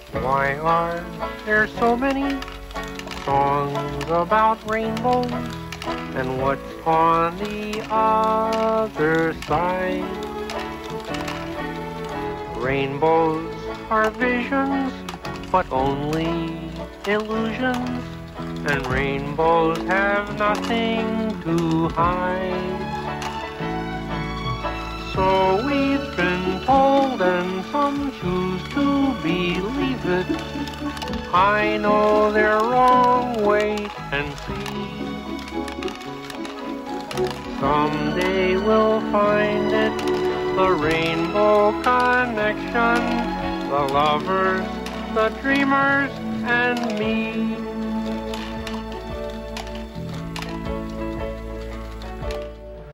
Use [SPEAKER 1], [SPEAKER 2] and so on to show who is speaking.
[SPEAKER 1] Why are there so many songs about rainbows? And what's on the other side? Rainbows are visions, but only illusions, and rainbows have nothing to hide. So we've been told, and some choose to believe it. I know they're wrong, wait and see. Someday we'll find it, the rainbow connection, the lovers, the dreamers, and me.